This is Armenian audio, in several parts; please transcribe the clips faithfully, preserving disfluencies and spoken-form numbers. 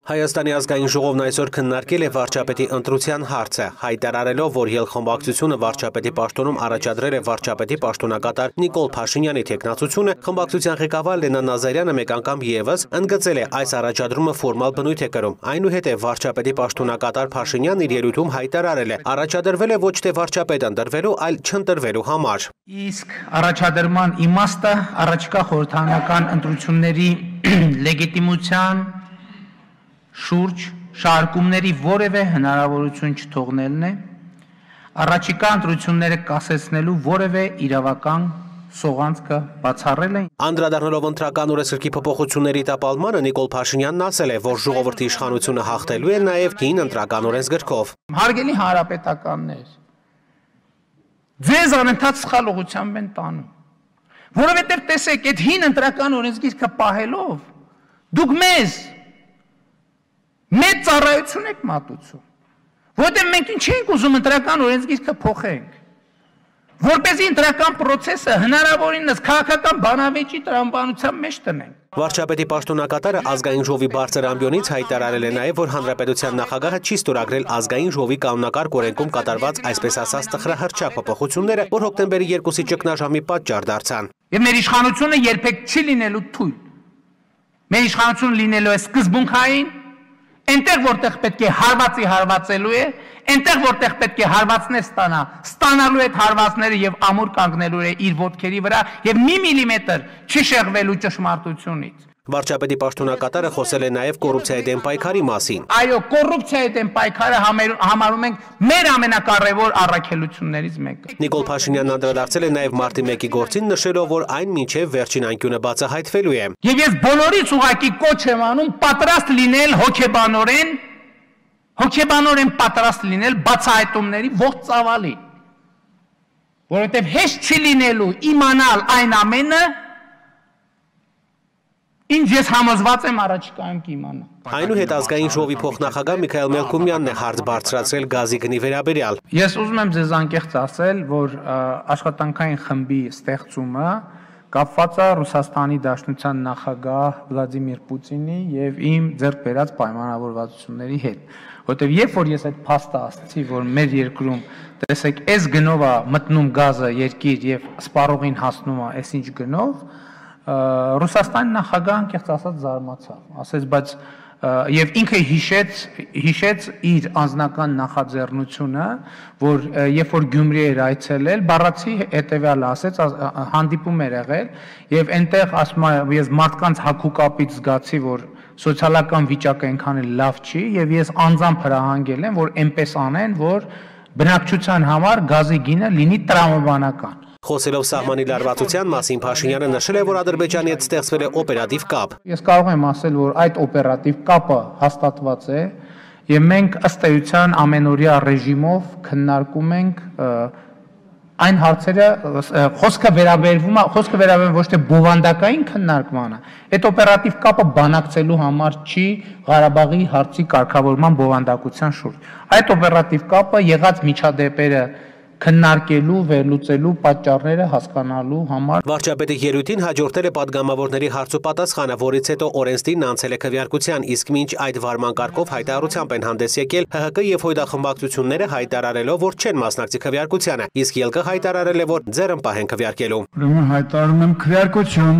Հայաստանի ազգային ժողովն այսօր քննարկել է վարչապետի ընտրության հարցը, հայտարարելով, որ ելխմբակցությունը վարչապետի պաշտոնում առաջադրել է վարչապետի պաշտոնակատար Նիկոլ Փաշինյանի թեկնածությունը, խմբակցության ղեկավար Լենա Նազարյանը մեկ անգամ ևս ընդգծել է այս առաջադրումը ֆորմալ բնույթ է կրում, այնուհետև վարչապետի պաշտոնակատար Փաշինյանն իր ելույթում հայտարարել է, առաջադրվել է ոչ թե վարչապետ ընտրվելու, այլ չընտրվելու համար։ Իսկ առաջադրման իմաստը առաջիկա խորհրդարանական ընտրությունների լեգիտիմության շուրջ շարքումների որևէ հնարավորություն չթողնելն է, առաջիկա ընտրությունները կասեցնելու որևէ իրավական սողանցքը բացառել է։ Անդրադառնալով ընտրական օրենսգրքի փոփոխությունների տապալմանը Նիկոլ Փաշինյանն ասել է, որ ժողովրդի իշխանությունը հաղթելու է նաև հին ընտրական օրենսգրքով։ Հարգելի հանրապետականներ, ձեզ անընդհատ սխալ ուղղությամբ են տանում, որովհետև տեսեք, այդ հին ընտրական օրենսգիրքը պահելով, դուք մեզ մեծ ծառայություն եք մատուցում, որտեղ մենք ինչ ենք ուզում ընտրական օրենսգիրքը փոխենք, որպեսզի ընտրական process-ը հնարավորինս քաղաքական բանավեճի տրամաբանության մեջ տնենք։ Վարչապետի պաշտոնակատարը ազգային ժողովի բարձր ամբիոնից հայտարարել է նաև, որ հանրապետության նախագահը չի ստորագրել ազգային ժողովի կանոնակարգ օրենքում կատարված այսպես ասած տխրահռչակ փոփոխությունները, որ հոկտեմբերի երկուսի ճգնաժամի պատճառ դարձան։ Եվ մեր իշխանությունը երբեք չի լինելու թույլ։ Մեր իշխանությունը լինելու է սկզբունքային, այնտեղ որտեղ պետք է հարվածի հարվածելու է, այնտեղ որտեղ պետք է հարվածներ ստանա, ստանալու այդ հարվածները եւ ամուր կանգնելու է իր ոտքերի վրա եւ մի միլիմետր չի շեղվելու ճշմարտությունից։ Վարչապետի պաշտոնակատարը խոսել է նաև կոռուպցիայի դեմ պայքարի մասին։ Այո, կոռուպցիայի դեմ պայքարը համարում ենք մեր ամենակարևոր առաքելություններից մեկը։ Նիկոլ Փաշինյանն անդրադարձել է նաև մարտի մեկի գործին, նշելով, որ այն մինչև վերջին անկյունը բացահայտվելու է։ Եվ ես բոլորից ուղղակի կոչ եմ անում պատրաստ լինել հոգեբանորեն, հոգեբանորեն պատրաստ լինել բացահայտումների ողջ ծավալի։ Որովհետև հեշտ չի լինելու իմանալ այն ամենը, ինչ ես համոզված եմ առաջիկայում կիմանա։ Այնուհետ ազգային ժողովի փոխնախագահ Միքայել Մելքումյանն է հարց բարձրացրել գազի գնի վերաբերյալ։ Ես ուզում եմ ձեզ անկեղծ ասել, որ աշխատանքային խմբի ստեղծումը կապված է Ռուսաստանի Դաշնության նախագահ Վլադիմիր Պուտինի եւ իմ ձեռք բերած պայմանավորվածությունների հետ։ Որտեւ երբ որ ես այդ փաստը ասացի, որ մեր երկրում տեսեք, այս գնով է մտնում գազը երկիր եւ սպառողին հասնում է այսինչ գնով, Ռուսաստանի նախագահը անկեղծ ասած զարմացավ, ասեց, բայց եւ ինքը հիշեց հիշեց իր անձնական նախաձեռնությունը, որ երբ որ Գյումրի էր այցելել, բառացի հետեւյալը ասեց, հանդիպում էր եղել եւ այնտեղ ասում է, ես մարդկանց հակուկապից զգացի, որ սոցիալական վիճակը այնքան էլ լավ չի եւ ես անձամբ հրահանգել եմ, որ այնպես անեն, որ բնակչության համար գազի գինը լինի տրամաբանական։ Խոսելով սահմանի լարվածության մասին Փաշինյանը նշել է, որ Ադրբեջանի հետ ստեղծվել է օպերատիվ կապ։ Ես կարող եմ ասել, որ այդ օպերատիվ կապը հաստատված է եւ մենք ըստ էության ամենօրյա ռեժիմով քննարկում ենք այն հարցերը, խոսքը վերաբերվում է, խոսքը վերաբերվում ոչ թե բովանդակային քննարկմանը, այդ օպերատիվ կապը բանակցելու համար չի Ղարաբաղի հարցի կարգավորման բովանդակության շուրջ։ Այդ օպերատիվ կապը եղած միջադեպերը քննարկելու, վերլուծելու, պատճառները հասկանալու համար։ Վարչապետի ելույթին հաջորդել է падգամավորների հարց ու պատասխանը, որից հետո օրենսդիրն անցել է քվեարկության, իսկ մինչ այդ վարման կարգով հայտարարությամբ են հանդես եկել Հ Հ Կ եւ խորհրդախմբակցությունները հայտարարելով, որ չեն մասնակցի քվեարկությանը, իսկ ԵԼԿ հայտարարել է, որ ձեռնպահ են քվեարկելու։ Ուրեմն հայտարարում եմ քվեարկություն։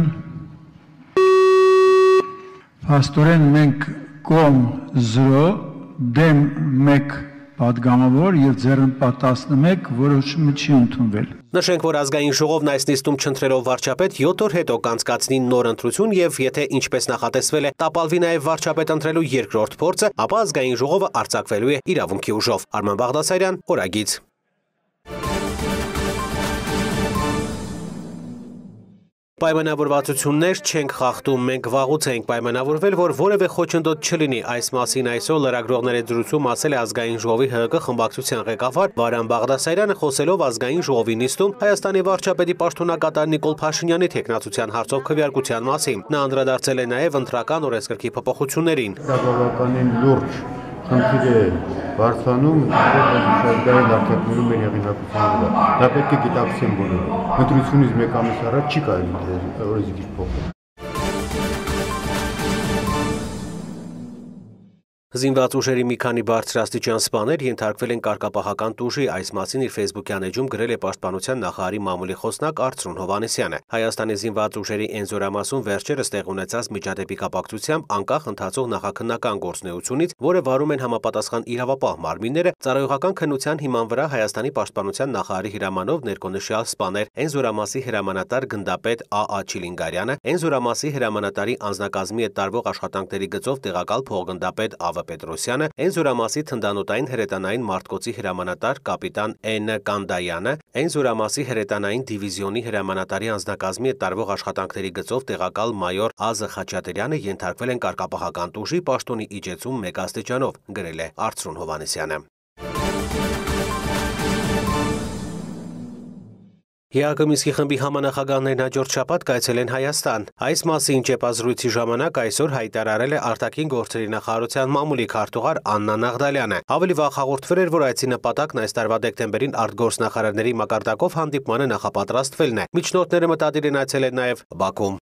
Փաստորեն մենք կողմ զրո դեմ մեկ падգամավոր եւ ձեռնպահ տասնմեկ որոշումը չի ընդունվել։ Նշենք, որ ազգային ժողովն այս նիստում չընտրելով վարչապետ յոթ օր հետո կանցկացնի նոր ընտրություն եւ եթե ինչպես նախատեսվել է տապալվի նաեւ վարչապետ ընտրելու երկրորդ փորձը, ապա ազգային ժողովը արձակվելու է իրավունքի ուժով։ Արման Բաղդասարյան, Օրագիծ։ Պայմանավորվածություններ չենք խախտում, մենք վաղուց ենք պայմանավորվել, որ որևէ խոչընդոտ չլինի, այս մասին այսօր լրագրողների զրույցում ասել է ազգային ժողովի Հ Հ Կ խմբակցության ղեկավար Վարան Բաղդասարյանը, խոսելով ազգային ժողովի նիստում Հայաստանի վարչապետի պաշտոնակատար Նիկոլ Փաշինյանի թեկնածության հարցով քվեարկության մասին։ Նա անդրադարձել է նաև ընտրական օրենսգրքի փոփոխություններին։ Բավականին լուրջ խնդիր է բարձրանում միջազգային արտադրում մեր հեղինակության վրա։ Դա պետք է գիտակցեն բոլորը։ Ընտրությունից մեկ ամիս առաջ չի կարելի օրենսգիր փոխել։ Զինված ուժերի մի քանի բարձրաստիճան սպաներ ենթարկվել են կարգապահական տուժի, այս մասին իր ֆեյսբուքյան էջում գրել է Պաշտպանության նախարարի մամուլի խոսնակ Արծրուն Հովհաննիսյանը։ Հայաստանի զինված ուժերի Էնզորամասում վերջերս տեղ ունեցած միջադեպի կապակցությամբ անկախ ընթացող նախաքննական գործունեությունից, որը վարում են համապատասխան իրավապահ մարմինները, ծառայողական քննության հիման վրա Հայաստանի Պաշտպանության նախարարի հրամանով ներկոնշյալ սպաներ Էնզորամասի հրամանատար գնդապետ Ա Ա Չիլինգարյանը, Էնզորամասի հրամանատարի անձնակազմի հետ տարվող աշխատանքների գծով տեղակալ փոխգնդապետ Ա Վը Պետրոսյանը, Էնզորամասի թնդանոթային հրետանային մարտկոցի հրամանատար կապիտան Է Ն Կանդայանը, Էնզորամասի հրետանային դիվիզիոնի հրամանատարի անձնակազմի հետ տարվող աշխատանքների գծով տեղակալ մայոր Ա Զը Խաչատրյանը ենթարկվել են կարգապահական տուժի պաշտոնի իջեցում մեկ աստիճանով, գրել է Արծրուն Հովհաննիսյանը։ Հի Ա Գ Մինսկի խմբի համանախագահներն հաջորդ շաբաթ կայցելեն Հայաստան։ Այս մասին ճեպազրույցի ժամանակ այսօր հայտարարել է արտաքին գործերի նախարարության մամուլի քարտուղար Աննա Նաղդալյանը։ Ավելի վաղ հաղորդվել էր, որ այցի նպատակն այս տարվա դեկտեմբերին արտգործնախարարների մակարդակով հանդիպմանը նախապատրաստվելն է։ Միջնորդները մտադիր են այցելել նաև Բաքու։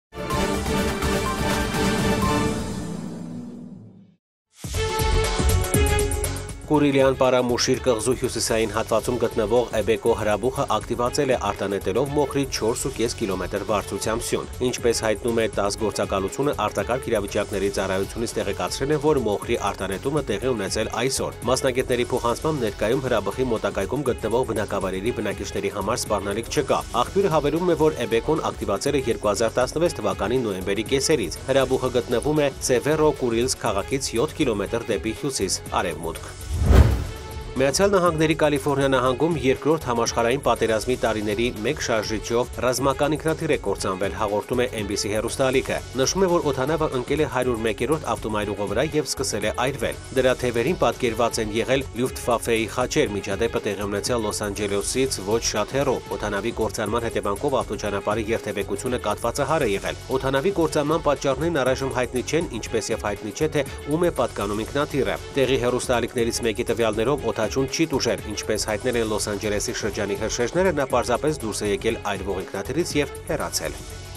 Կուրիլյան Պարամուշիր կղզու հյուսիսային հատվածում գտնվող Էբեկո հրաբուխը ակտիվացել է արտանետելով մոխրի չորս ու կես կիլոմետր բարձրությամբ սյուն։ Ինչպես հայտնում է ՏԱՍՍ գործակալությունը, արտակարգ իրավիճակների ծառայությունից տեղեկացրել են, որ մոխրի արտանետումը տեղի ունեցել այսօր։ Մասնագետների փոխանցմամբ ներկայում հրաբխի մոտակայքում գտնվող բնակավայրերի բնակիչների համար սպառնալիք չկա։ Աղբյուրը հավելում է, որ Էբեկոն ակտիվացել է երկու հազար տասնվեց թվականի նոյեմբերի կեսերից։ Հրաբուխը գտնվում է Սևերո Կուրիլսկ քաղաքից յոթ կիլոմետր դեպի հյուսիս արևմուտք։ Միացյալ Նահանգների Կալիֆոռնիա նահանգում երկրորդ համաշխարհային պատերազմի տարիների մեկ շարժիչով ռազմական ինքնաթիռ է կործանվել, հաղորդում է Էն Բի Սի հեռուստաալիքը։ Նշում է, որ օդանավը ընկել է հարյուր մեկերորդ ավտոմայրուղու վրա եւ սկսել է այրվել։ Դրա թևերին պատկերված են եղել Լյուֆտվաֆեի խաչեր, միջադեպը տեղի ունեցել Լոս Անջելեսից ոչ շատ հեռու։ Օդանավի կործանման հետևանքով ավտոճանապարհի երթևեկությունը կաթվածահար է եղել։ Օդանավի կործանման պատճառներն առայժմ հայտնի չեն, ինչպես եւ հայտնի չէ, թե ում է պատկանում ինքնաթիռը։ Տեղի հեռուստաալիքներից մեկի տվյալներով օդաչուն չի տուժել, ինչպես հայտնել են Լոս Անջելեսի շրջանի հրշեջները, նա պարզապես դուրս է եկել այրվող ինքնաթիռից եւ հեռացել։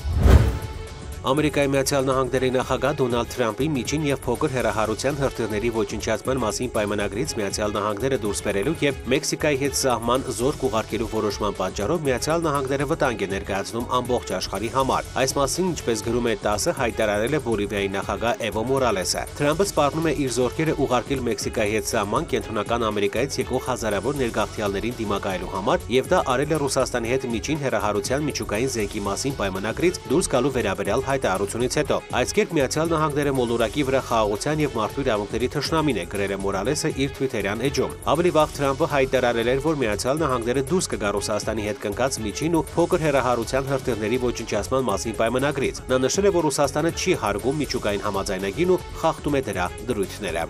Ամերիկայի Միացյալ Նահանգների նախագահ Դոնալդ Թրամփի միջին եւ փոքր հեռահարության հրթիռների ոչնչացման մասին պայմանագրից Միացյալ Նահանգները դուրս բերելու եւ Մեքսիկայի հետ սահման զորք ուղարկելու որոշման պատճառով Միացյալ Նահանգները վտանգ է ներկայացնում ամբողջ աշխարհի համար։ Այս մասին, ինչպես գրում է ՏԱՍՍ-ը, հայտարարել է Բոլիվիայի նախագահ Էվո Մորալեսը։ Թրամփը սպառնում է իր զորքերը ուղարկել Մեքսիկայի հետ սահման Կենտրոնական Ամերիկայից եկող հազարավոր ներգաղթյալներին դիմակայելու համար եւ դա արել է Ռուսաստանի հետ միջին հեռահարության միջուկային զենքի մասին պայմանագրից դուրս գալու վերաբերյալ հայտարարությունից հետո։ Այս կերպ Միացյալ Նահանգները մոլորակի վրա խաղաղության եւ մարդու իրավունքների թշնամին է, գրել է Մորալեսը իր Թվիթերյան էջում։ Ավելի վաղ Թրամփը հայտարարել էր, որ Միացյալ Նահանգները դուրս կգա Ռուսաստանի հետ կնքած միջին ու փոքր հեռահարության հրթիռների ոչնչացման մասին պայմանագրից։ Նա նշել է, որ Ռուսաստանը չի հարգում միջուկային համաձայնագիրն ու խախտում է դրա դրույթները։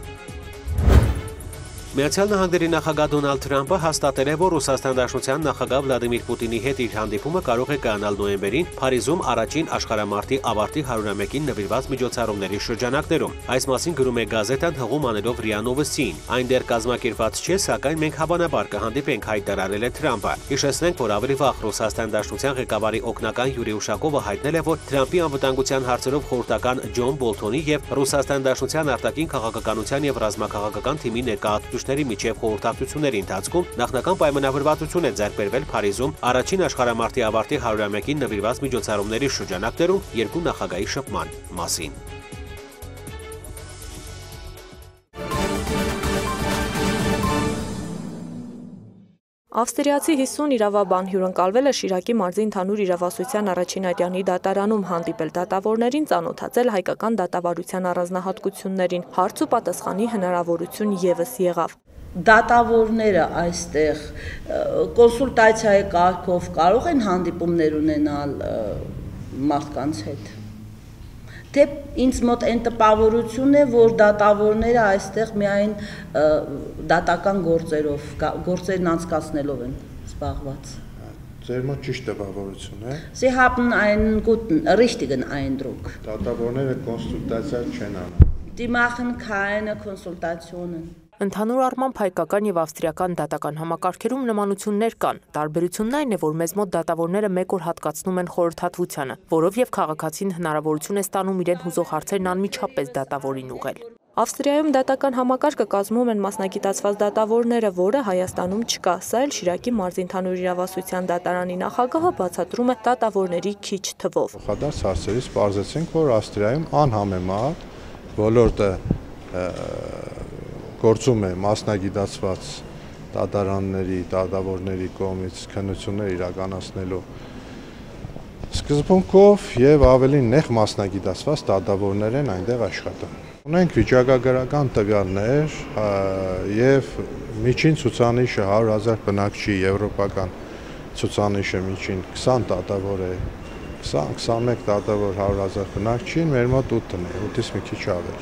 Միացյալ Նահանգների նախագահ Դոնալդ Թրամփը հաստատել է, որ Ռուսաստան Դաշնության նախագահ Վլադիմիր Պուտինի հետ իր հանդիպումը կարող է կայանալ նոյեմբերին Փարիզում առաջին աշխարհամարտի ավարտի հարյուրամեկին նվիրված միջոցառումների շրջանակներում։ Այս մասին գրում է գազետան հղում անելով ՌԻԱ Նովոստիին։ Այն դեռ կազմակերպված չէ, սակայն մենք հավանաբար կհանդիպենք, հայտարարել է Թրամփը։ Հիշեցնենք, որ ավելի վաղ Ռուսաստան Դաշնության ղեկավարի օգնական Յուրի Ուշակովը հայտնել է, որ Թրամփի անվտանգության հարցերով խորհրդական Ջոն Բոլթոնի եւ Ռուսաստան Դաշնության արտաքին քաղաքականության եւ ռազմաքաղաքական թիմի ներկայացուցիչների միջև խորհրդակցությունների ընթացքում նախնական պայմանավորվածություն է ձեռք բերվել Փարիզում առաջին աշխարհամարտի ավարտի հարյուրամեկին նվիրված միջոցառումների շրջանակներում երկու նախագահի շփման մասին։ Ավստրիացի հիսուն իրավաբան հյուրընկալվել է Շիրակի մարզի ընդհանուր իրավասության առաջին ատյանի դատարանում, հանդիպել դատավորներին, ծանոթացել հայկական դատավարության առանձնահատկություններին, հարց ու պատասխանի հնարավորություն ևս եղավ։ Դատավորները այստեղ կոնսուլտացիայի կարգով կարող են հանդիպումներ ունենալ մարդկանց հետ։ Թե ինձ մոտ այն տպավորություն է, որ դատավորները այստեղ միայն դատական գործերով, գործերն անցկացնելով են զբաղված։ Ձեր մոտ ճիշտ տպավորություն է։ Sie haben einen guten, richtigen Eindruck։ Դատավորները կոնսուլտացիա չեն անում։ Die machen keine Konsultationen։ Ընդհանուր առմամբ հայկական եւ ավստրիական դատական համակարգերում նմանություններ կան։ Տարբերությունն այն է, որ մեզ մոտ դատավորները մեկ օր հատկացնում են խորհրդատվությանը, որով եւ քաղաքացին հնարավորություն է ստանում իրեն հուզող հարցերն անմիջապես դատավորին ուղղել։ Ավստրիայում դատական համակարգը կազմում են մասնագիտացված դատավորները, որը Հայաստանում չկա, սա էլ Շիրակի մարզի ընդհանուր իրավասության դատարանի նախագահը բացատրում է դատավորների քիչ թվով։ Փոխադարձ հարցերից պարզեցինք, որ Ավստրիայում անհամեմատ ոլորտը գործում է մասնագիտացված դատարանների, դատավորների կողմից քննություններ իրականացնելու սկզբունքով եւ ավելի նեղ մասնագիտացված դատավորներ են այնտեղ աշխատում։ Ունենք վիճակագրական տվյալներ եւ միջին ցուցանիշը հարյուր հազար բնակչի եվրոպական ցուցանիշը միջին քսան դատավոր է, քսան քսանմեկ դատավոր հարյուր հազար բնակչին, մեր մոտ ութն է, ութից մի քիչ ավել։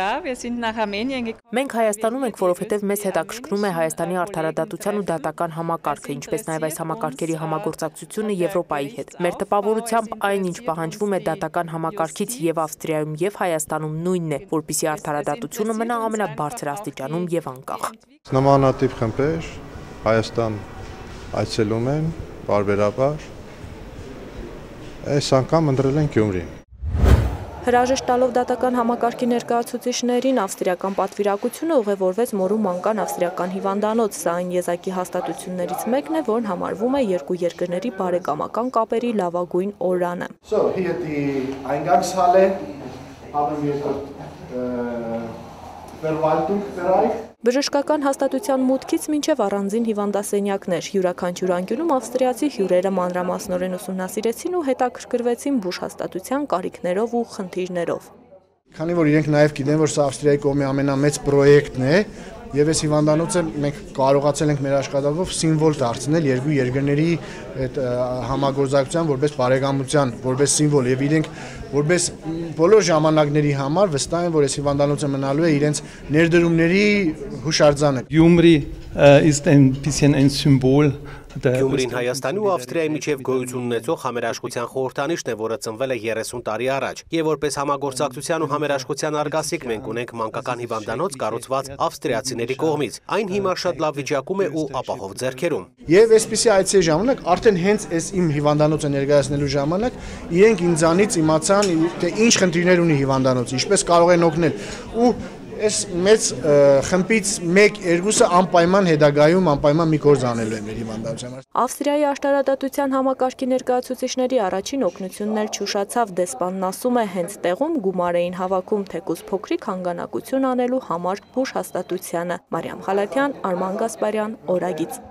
Մենք Հայաստանում ենք, որովհետև մեզ հետաքրքրում է Հայաստանի արդարադատության ու դատական համակարգը, ինչպես նաև այս համակարգերի համագործակցությունը Եվրոպայի հետ։ Մեր տպավորությամբ այն, ինչ պահանջվում է դատական համակարգից եւ Ավստրիայում եւ Հայաստանում նույնն է, որպեսզի արդարադատությունը մնա ամենաբարձր աստիճանում եւ անկախ։ Նմանատիպ խմբեր Հայաստան այցելում են բարբերաբար, այս անգամ ընտրել են Գյումրի։ Հրաժեշտ տալով դատական համակարգի ներկայացուցիչներին ավստրիական պատվիրակությունը ուղևորվեց Մորու մանկան ավստրիական հիվանդանոց, սա այն եզակի հաստատություններից մեկն է, որն համարվում է երկու երկրների բարեկամական կապերի լավագույն օրրանը։ Բժշկական հաստատության մուտքից մինչև առանձին հիվանդասենյակներ, յուրաքանչյուր անկյունում ավստրիացի հյուրերը մանրամասնորեն ուսումնասիրեցին ու հետաքրքրվեցին բուժհաստատության կարիքներով ու խնդիրներով։ Քանի որ իրենք նաև գիտեն, որ սա Ավստրիայի կողմի ամենամեծ պրոյեկտն է, եւ այս հիվանդանոցը մենք կարողացել ենք մեր աշխատանքով սիմվոլ դարձնել երկու երկրների այդ համագործակցության որպես բարեկամության, որպես սիմվոլ եւ իրենք որպես բոլոր ժամանակների համար վստահ են, որ այս հիվանդանոցը մնալու է իրենց ներդրումների հուշարձանը։ Գյումրի ist ein bisschen ein Symbol Գյումրին Հայաստանի ու Ավստրիայի միջև գոյություն ունեցող համերաշխության խորհրդանիշն է, որը ծնվել է երեսուն տարի առաջ, եւ որպես համագործակցության ու համերաշխության արգասիկ մենք ունենք մանկական հիվանդանոց կառուցված ավստրիացիների կողմից։ Այն հիմա շատ լավ վիճակում է ու ապահով ձեռքերում։ Եվ այսպիսի այցի ժամանակ արդեն հենց այս իմ հիվանդանոցը ներկայացնելու ժամանակ իրենք ինձանից իմացան, թե ինչ խնդիրներ ունի հիվանդանոցը, ինչպես կարող են օգնել ու Այս մեծ խմբից մեկ երկուսը անպայման հետագայում անպայման մի գործ անելու է մեր հիվանդանոցի համար։ Ավստրիայի աշտարադատության համակարգի ներկայացուցիչների առաջին օգնությունն էլ չուշացավ, դեսպանն ասում է, հենց տեղում գումար էին հավաքում թեկուզ փոքրիկ հանգանակություն անելու համար բուժհաստատությանը։ Մարիամ Խալաթյան, Արման Գասպարյան, Օրագից։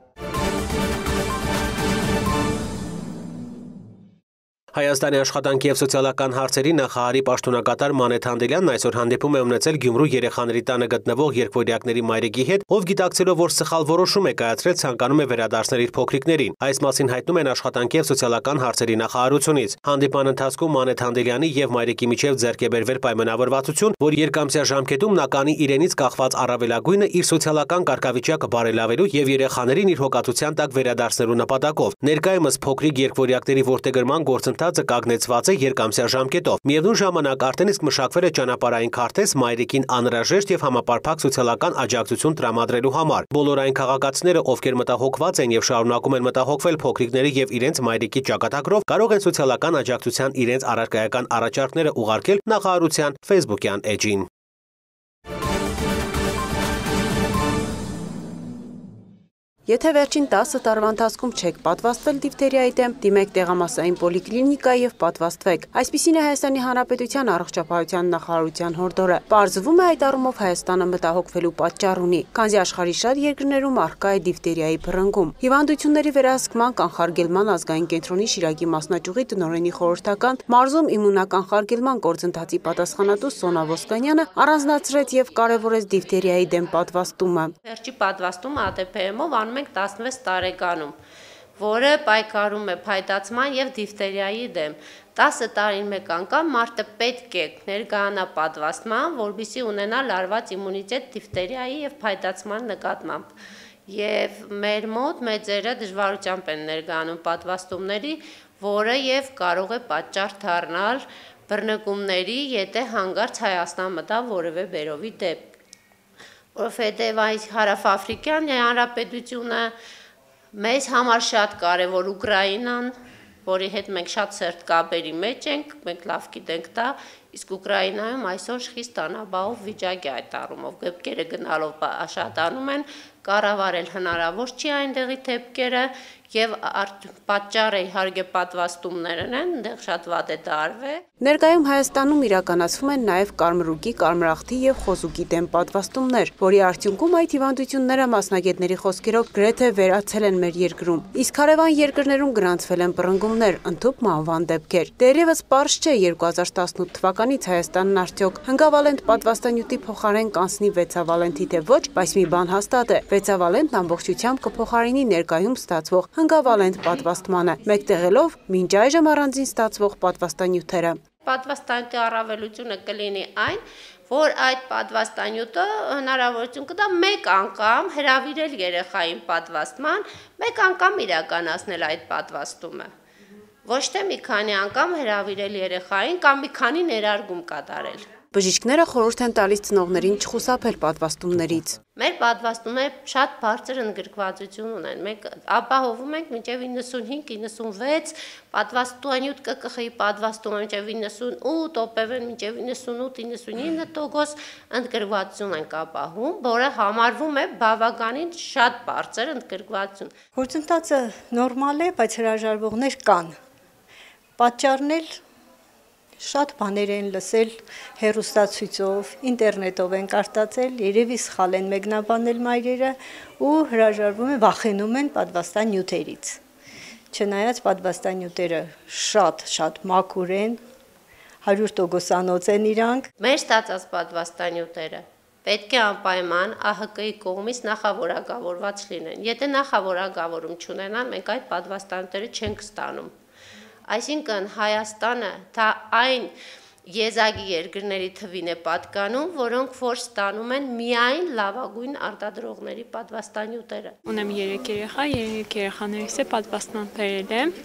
Հայաստանի աշխատանքի և սոցիալական հարցերի նախարարի պաշտոնակատար Մանեթ Հանդելյանն այսօր հանդիպում է ունեցել Գյումրու երեխաների տանը գտնվող երկվորյակների մայրիկի հետ, ով գիտակցելով, որ սխալ որոշում է կայացրել, ցանկանում է վերադարձնել իր փոքրիկներին։ Այս մասին հայտնում են աշխատանքի և սոցիալական հարցերի նախարարությունից։ Հանդիպման ընթացքում Մանեթ Հանդելյանի և մայրիկի միջև ձեռք է բերվել պայմանավորվածություն, որ երկամսյա ժամկետում նա կանի իրենից կախված առավելագույնը իր սոցիալական կարգավիճակը բարելավելու և երեխաներին իր հոգատության տակ վերադարձնելու նպատակով։ Ներկայումս փոքրիկ երկվորյակների որդեգրման գործընթացը կանգնեցված է երկամսյա ժամկետով։ Միևնույն ժամանակ արդեն իսկ մշակվել է ճանապարհային քարտեզ մայրիկին անհրաժեշտ և համապարփակ սոցիալական աջակցություն տրամադրելու համար։ Բոլոր այն քաղաքացիները, ովքեր մտահոգված են և շարունակում են մտահոգվել փոքրիկների և իրենց մայրիկի ճակատագրով, կարող են սոցիալական աջակցության իրենց առարկայական առաջարկները ուղարկել նախարարության Facebook-յան էջին։ Եթե վերջին տասը տարվա ընթացքում չեք պատվաստվել դիֆթերիայի դեմ, դիմեք տեղամասային պոլիկլինիկա եւ պատվաստվեք։ Այսպիսին է Հայաստանի Հանրապետության առողջապահության նախարարության հորդորը։ Պարզվում է այդ առումով Հայաստանը մտահոգվելու պատճառ ունի, քանզի աշխարհի շատ երկրներում առկա է դիֆթերիայի բռնկում։ Հիվանդությունների վերահսկման կանխարգելման ազգային կենտրոնի Շիրակի մասնաճյուղի տնօրենի խորհրդական մարզում իմունականխարգելման գործընթացի պատասխանատու Սոնա Ոսկանյանը առանձնացրեց եւ կարեւորեց դիֆթերիայի դեմ պատվաստումը։ Վերջի պատվաստումը ա տե փ էմով անում ենք տասնվեց տարեկանում, որը պայքարում է փայտացման եւ դիֆթերիայի դեմ։ տասը տարին մեկ անգամ մարդը պետք է ներկայանա պատվաստման, որպեսզի ունենա լարված իմունիտետ դիֆթերիայի եւ փայտացման նկատմամբ։ Եվ մեր մոտ մեծերը դժվարությամբ են ներկայանում պատվաստումների, որը եւ կարող է պատճառ դառնալ բռնկումների, եթե հանգարց Հայաստան մտա որևէ բերովի դեպք։ Որովհետև այս հարավաֆրիկյան հանրապետությունը մեզ համար շատ կարևոր Ուկրաինան, որի հետ մենք շատ սերտ կապերի մեջ ենք, մենք լավ գիտենք դա, Իսկ Ուկրաինայում այսօր խիստ անաբահով վիճակ է այդ առումով, դեպքերը գնալով աշատանում են, կառավարել հնարավոր չի այնտեղի դեպքերը եւ պատճառը իհարկե պատվաստումներն են, այնտեղ շատ վատ է դարվել։ Ներկայում Հայաստանում իրականացվում են նաև կարմրուկի, կարմրախտի եւ խոզուկի դեմ պատվաստումներ, որի արդյունքում այդ հիվանդությունները մասնագետների խոսքերով գրեթե վերացել են մեր երկրում։ Իսկ հարևան երկրներում գրանցվել են բռնկումներ, ընդհուպ մահվան դեպքեր։ Դեռևս պարզ չէ երկու հազար տասնութ թվականից Հայաստանն արդյոք հնգավալենտ պատվաստանյութի փոխարեն կանցնի վեցավալենտի թե ոչ, բայց մի բան հաստատ է, վեցավալենտն ամբողջությամբ կփոխարինի ներկայում ստացվող հնգավալենտ պատվաստմանը, մեկտեղելով մինչ այժմ առանձին ստացվող պատվաստանյութերը։ Պատվաստանյութի առավելությունը կլինի այն, որ այդ պատվաստանյութը հնարավորություն կտա մեկ անգամ հրավիրել երեխային պատվաստման, մեկ անգամ իրականացնել այդ պատվաստումը։ Ոչ թե մի քանի անգամ հրավիրել երեխային կամ մի քանի ներարգում կատարել։ Բժիշկները խորհուրդ են տալիս ծնողներին չխուսափել պատվաստումներից։ Մեր պատվաստումները շատ բարձր ընդգրկվածություն ունեն։ Մենք ապահովում ենք մինչև իննսունհինգ իննսունվեց, պատվաստանյութ Կ Կ Խ-ի պատվաստումը մինչև իննսունութ, օ Պ V-ն մինչև իննսունութ իննսունինը տոկոս ընդգրկվածություն ենք ապահովում, որը համարվում է բավականին շատ բարձր ընդգրկվածություն։ Գործընթացը նորմալ է, բայց հրաժարվողներ կան։ Պատճառն էլ շատ բաներ են լսել հեռուստացույցով, ինտերնետով են կարտացել, երևի սխալ են մեկնաբանել մայրերը ու հրաժարվում են, վախենում են պատվաստանյութերից։ Չնայած պատվաստանյութերը շատ-շատ մաքուր են, հարյուր տոկոսանոց են իրանք։ Մեր ստացած պատվաստանյութերը պետք է անպայման Ա Հ Կ-ի կողմից նախավորակավորված լինեն։ Եթե նախավորակավորում չունենան, մենք այդ պատվաստանյութերը չենք ստանում։ Այսինքն Հայաստանը դա այն եզակի երկրների թվին է պատկանում, որոնք որ ստանում են միայն լավագույն արտադրողների պատվաստանյութերը։ Ունեմ երեք երեխա, երեք երեխաներիս է պատվաստման բերել եմ,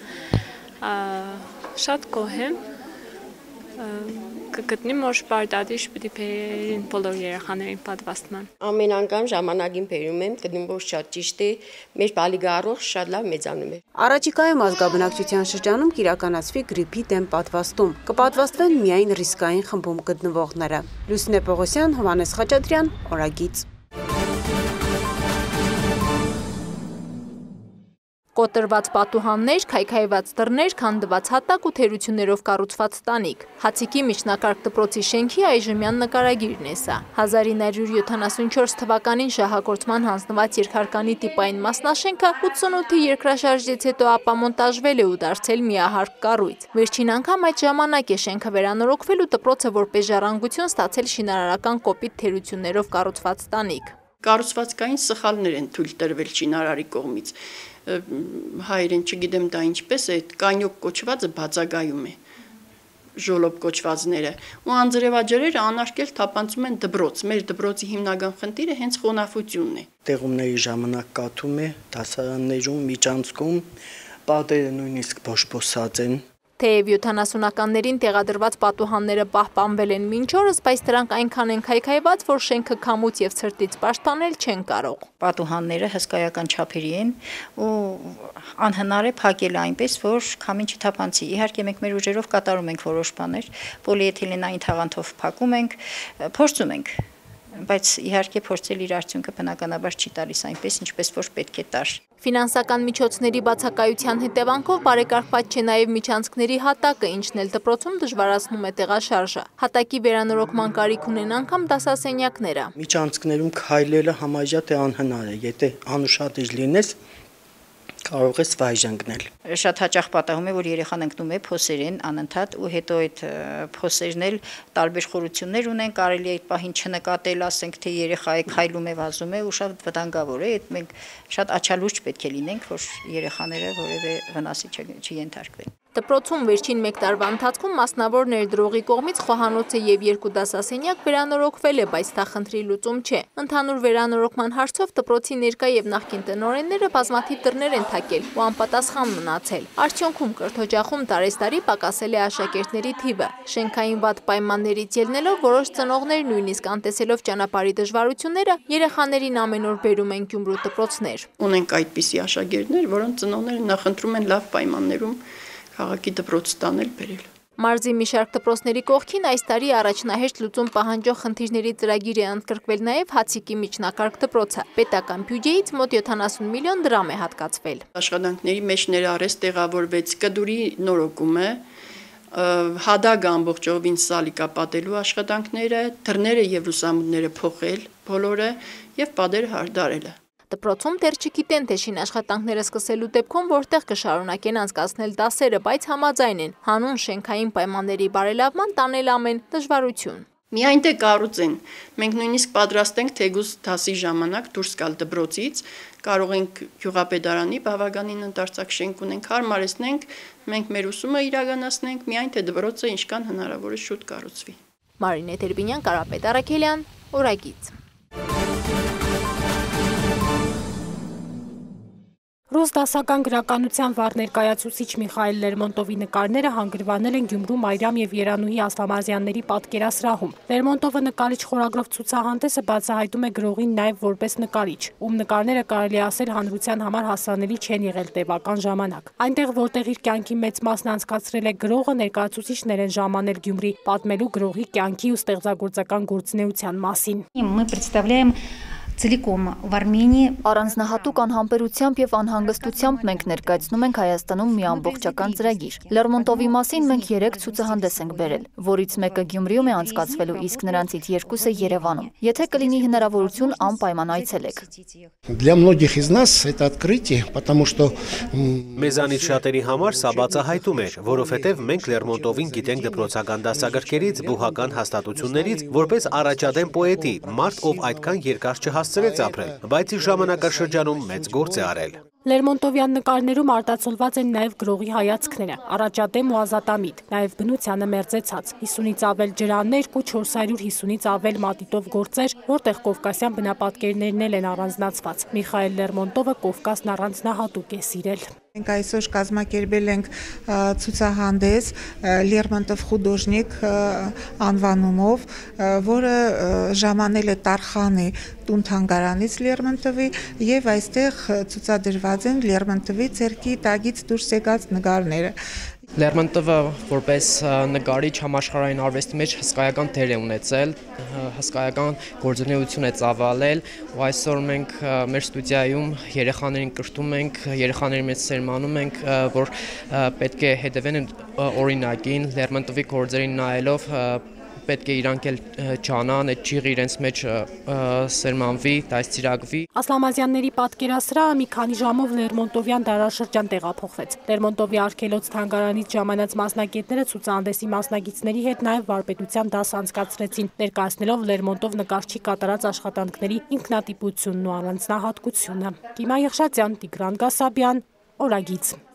շատ գոհ եմ, կգտնեմ, որ պարտադիր պիտի բերեն բոլոր երեխաներին պատվաստման։ Ամեն անգամ ժամանակին բերում եմ, գտնում որ շատ ճիշտ է, մեր բալիգարող շատ լավ մեծանում է։ Առաջիկայում ազգաբնակչության շրջանում կիրականացվի գրիպի դեմ պատվաստում։ Կպատվաստվեն միայն ռիսկային խմբում գտնվողները։ Լուսինե Պողոսյան, Հովհաննես Խաչատրյան, Օրագիծ։ Կոտրված պատուհաններ, քայքայված դռներ, քանդված հատակ ու թերություններով կառուցված տանիք։ Հացիկի միջնակարգ դպրոցի շենքի այժմյան նկարագիրն է սա։ հազար ինը հարյուր յոթանասունչորս թվականին շահագործման հանձնված երկհարկանի տիպային մասնաշենքը ութսունութի երկրաշարժից հետո ապամոնտաժվել է ու դարձել միահարկ կառույց։ Վերջին անգամ այդ ժամանակ է շենքը վերանորոգվել ու դպրոցը որպես ժառանգություն ստացել շինարարական կոպիտ թերություններով կառուցված տանիք։ Կառուցվածքային սխալներ են թույլ տրվել շինարարի կողմից։ Հայերեն չգիտեմ դա ինչպես է, կանյոկ կոչվածը բացակայում է, ժոլոբ կոչվածները, ու անձրևաջրերը անարգել թափանցում են դպրոց, մեր դպրոցի հիմնական խնդիրը հենց խոնավությունն է։ Տեղումների ժամանակ կաթում է, դասարաններում, միջանցքում, պատերը նույնիսկ բոշբոսած են։ Թեև յոթանասունականներին տեղադրված պատուհանները պահպանվել են մինչ օրս, բայց դրանք այնքան են քայքայված, որ շենքը քամուց եւ ցրտից պաշտպանել չեն կարող։ Պատուհանները հսկայական չափերի են ու անհնար է փակել այնպես, որ քամին չթափանցի։ Իհարկե մենք մեր ուժերով կատարում ենք որոշ բաներ, պոլիէթիլենային թաղանթով փակում ենք, փորձում ենք, բայց իհարկե փորձել իր արդյունքը բնականաբար չի տալիս այնպես, ինչպես որ պետք է տար։ Ֆինանսական միջոցների բացակայության հետևանքով բարեկարգված չէ նաև միջանցքների հատակը, ինչն էլ դպրոցում դժվարացնում է տեղաշարժը։ Հատակի վերանորոգման կարիք ունեն անգամ դասասենյակները։ Միջանցքներում քայլելը համարյա թե անհնար է, եթե անուշադիր լինես, կարող ես վայժանքնել։ Շատ հաճախ պատահում է, որ երեխան ընկնում է փոսերեն անընդհատ ու հետո այդ փոսերն էլ տարբեր խորություններ ունեն, կարելի է այդ պահին չնկատել, ասենք թե երեխայի քայլում է, վազում է ու շատ վտանգավոր է, այդ մենք շատ աչալուրջ պետք է լինենք, որ երեխաները որևէ վնասի չենթարկվեն։ Դպրոցում վերջին մեկ տարվա ընթացքում մասնավոր ներդրողի կողմից խոհանոցը եւ երկու դասասենյակ վերանորոգվել է, բայց դա խնդրի լուծում չէ։ Ընդհանուր վերանորոգման հարցով դպրոցի ներկա եւ նախկին տնօրենները բազմաթիվ դռներ են թակել ու անպատասխան մնացել։ Արդյունքում կրթօջախում տարեստարի պակասել է աշակերտների թիվը։ Շենքային վատ պայմաններից ելնելով որոշ ծնողներ նույնիսկ անտեսելով ճանապարհի դժվարությունները երեխաներին ամեն օր բերում են Գյումրու դպրոցներ։ Ունենք այդպիսի աշակերտներ, որոնց ծնողները նախընտրում են լավ պայմաններում քաղաքի դպրոց տանել բերել։ Մարզի մի շարք դպրոցների կողքին այս տարի առաջնահերթ լուծում պահանջող խնդիրների ծրագիր է ընդգրկվել նաև Հացիկի միջնակարգ դպրոցը։ Պետական բյուջեից մոտ յոթանասուն միլիոն դրամ է հատկացվել։ Աշխատանքների մեջ ներառեց տեղավորվեց կդուրի նորոգումը, հադագ ամբողջովին սալիկապատելու աշխատանքները, դռները եւ լուսամուտները փոխել բոլորը եւ պատերը հարդարելը։ Դպրոցում դեռ չգիտեն, թե շին աշխատանքները սկսելու դեպքում որտեղ կշարունակեն անցկացնել դասերը, բայց համաձայն են հանուն շենքային պայմանների բարելավման տանել ամեն դժվարություն։ Միայն թե կառուցեն, մենք նույնիսկ պատրաստ ենք թեգուզ դասի ժամանակ դուրս գալ դպրոցից, կարող ենք գյուղապետարանի բավականին ընդարձակ շենք ունենք, հարմարեցնենք, մենք մեր ուսումը իրականացնենք, միայն թե դպրոցը ինչքան հնարավոր է շուտ կառուցվի։ Մարինե Տերբինյան, Կարապետ Արաքելյան, Օրագից։ Ռուս դասական գրականության վառ ներկայացուցիչ Միխայել Լերմոնտովի նկարները հանգրվանել են Գյումրու Մայրամ և Երանուհի Ասլամազյանների պատկերասրահում։ Լերմոնտովը նկարիչ խորագրով ցուցահանդեսը բացահայտում է գրողին նաև որպես նկարիչ, ում նկարները կարելի ասել հանրության համար հասանելի չեն եղել տևական ժամանակ։ Այնտեղ, որտեղ իր կյանքի մեծ մասն անցկացրել է գրողը, ներկայացուցիչներ են ժամանել Գյումրի, պատմելու գրողի կյանքի ու ստեղծագործական գործունեության մասին։ Мы представляем целиком в Армении Առանձնահատուկ անհամբերությամբ եւ անհանգստությամբ մենք ներկայացնում ենք Հայաստանում մի ամբողջական ծրագիր։ Լերմոնտովի մասին մենք երեք ցուցահանդես ենք բերել, որից մեկը Գյումրիում է անցկացվելու, իսկ նրանցից երկուսը Երևանում։ Եթե կլինի հնարավորություն, անպայման այցելեք։ Для многих из нас это открытие, потому что Մեզանից շատերի համար սա բացահայտում էր, որովհետև մենք Լերմոնտովին գիտենք դպրոցական դասագրքերից, բուհական հաստատություններից, որպես առաջադեմ պոետի, մարդ, ով այդքան երկար չհասցրեց ապրել, բայց իր ժամանակաշրջանում մեծ գործ է արել։ Լերմոնտովյան նկարներում արտացոլված են նաև գրողի հայացքները, առաջադեմ ու ազատամիտ, նաև բնությանը մերձեցած, հիսունից ավել ջրաններ ու չորս հարյուր հիսունից ավել մատիտով գործեր, որտեղ կովկասյան բնապատկերներն էլ են առանձնացված։ Միխայել Լերմոնտովը Կովկասն առանձնահատուկ է սիրել։ Մենք այսօր կազմակերպել ենք ցուցահանդես Լերմոնտով խուդոժնիկ անվանումով, որը ժամանել է Տարխանի տուն թանգարանից Լերմոնտովի եւ այստեղ ցուցադրված են Լերմոնտովի ձեռքի տագից դուրս եկած նկարները։ Լերմոնտովը որպես նկարիչ համաշխարհային արվեստի մեջ հսկայական դեր է ունեցել, հսկայական գործունեություն է ծավալել, ու այսօր մենք մեր ստուդիայում երեխաներին կրթում ենք, երեխաների մեջ սերմանում ենք, որ պետք է հետևեն օրինակին, Լերմոնտովի գործերին նայելով պետք է իրանք էլ ճանան, այդ ճիղը իրենց մեջ սերմանվի, դաստիարակվի։ Ասլամազյանների պատկերասրահը մի քանի ժամով Լերմոնտովյան դարաշրջան տեղափոխվեց։ Լերմոնտովի արգելոց թանգարանից ժամանած մասնագետները ցուցահանդեսի մասնագետների հետ նաև վարպետության դաս անցկացրեցին, ներկայացնելով Լերմոնտով նկարչի կատարած աշխատանքների ինքնատիպությունն ու առանձնահատկությունը։ Կիմա Եղշատյան, Տիգրան Գասաբյան, Օրագից։